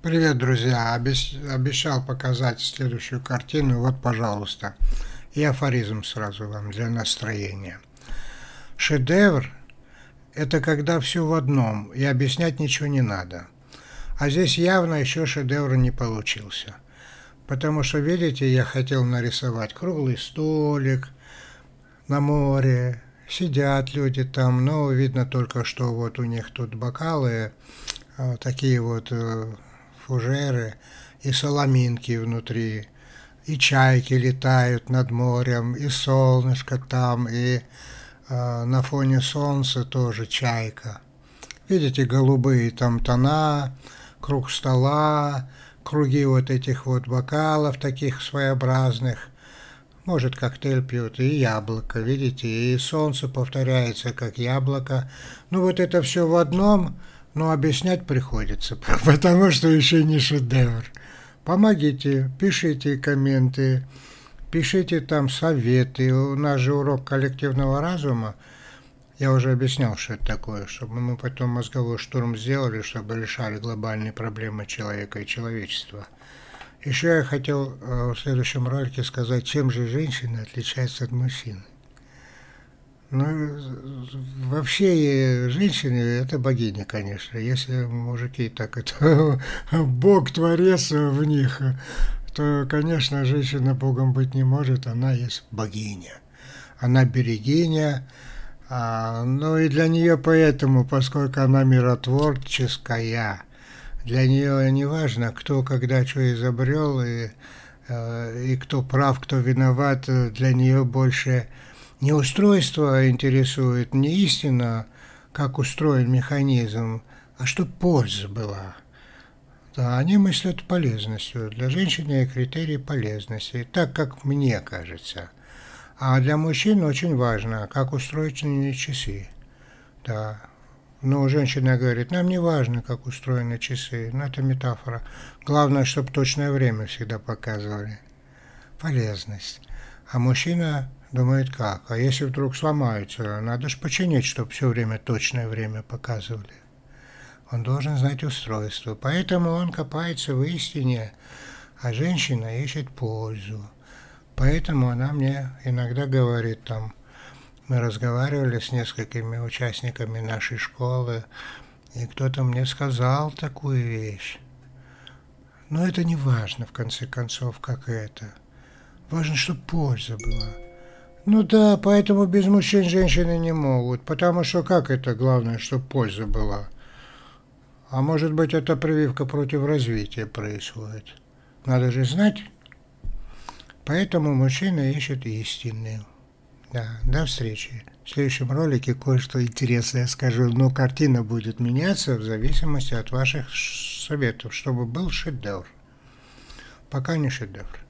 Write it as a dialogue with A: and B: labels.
A: Привет, друзья! Обещал показать следующую картину. Вот, пожалуйста. И афоризм сразу вам для настроения. Шедевр– это когда все в одном, и объяснять ничего не надо. А здесь явно еще шедевр не получился. Потому что, видите, я хотел нарисовать круглый столик на море, сидят люди там, но видно только, что вот у них тут бокалы, такие вот фужеры и соломинки внутри, и чайки летают над морем, и солнышко там, и на фоне солнца тоже чайка. Видите, голубые там тона, круг стола, круги вот этих вот бокалов таких своеобразных. Может, коктейль пьют, и яблоко, видите, и солнце повторяется, как яблоко. Ну, вот это все в одном, но объяснять приходится, потому что еще не шедевр. Помогите, пишите комменты, пишите там советы. У нас же урок коллективного разума. Я уже объяснял, что это такое, чтобы мы потом мозговой штурм сделали, чтобы решали глобальные проблемы человека и человечества. Еще я хотел в следующем ролике сказать, чем же женщины отличаются от мужчин. Ну, вообще, женщины – это богини, конечно. Если мужики так это Бог, Творец в них, то, конечно, женщина Богом быть не может, она есть богиня. Она берегиня, ну и для нее поэтому, поскольку она миротворческая, для нее не важно, кто когда что изобрел, и кто прав, кто виноват, для нее больше не устройство интересует, не истина, как устроен механизм, а чтобы польза была. Да, они мыслят полезностью. Для женщины критерий полезности, так как мне кажется. А для мужчин очень важно, как устроены часы. Да. Но женщина говорит, нам не важно, как устроены часы. Но это метафора. Главное, чтобы точное время всегда показывали. Полезность. А мужчина думает как? А если вдруг сломаются, надо же починить, чтобы все время точное время показывали. Он должен знать устройство. Поэтому он копается в истине, а женщина ищет пользу. Поэтому она мне иногда говорит там, мы разговаривали с несколькими участниками нашей школы, и кто-то мне сказал такую вещь. Но это не важно, в конце концов, как это. Важно, чтобы польза была. Ну да, поэтому без мужчин женщины не могут, потому что как это главное, чтобы польза была? А может быть, это прививка против развития происходит. Надо же знать. Поэтому мужчина ищет истины. Да, до встречи. В следующем ролике кое-что интересное скажу, но картина будет меняться в зависимости от ваших советов, чтобы был шедевр. Пока не шедевр.